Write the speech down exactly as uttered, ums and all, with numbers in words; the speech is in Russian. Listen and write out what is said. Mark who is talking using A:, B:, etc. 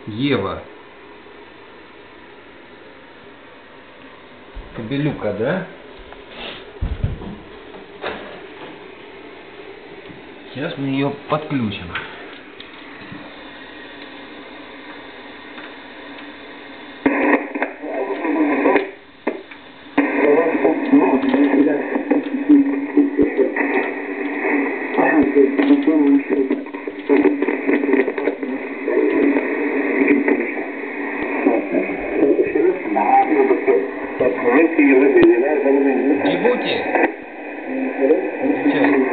A: Ева. Кобелюка, да? Сейчас мы ее подключим. Джибути. Отвечай.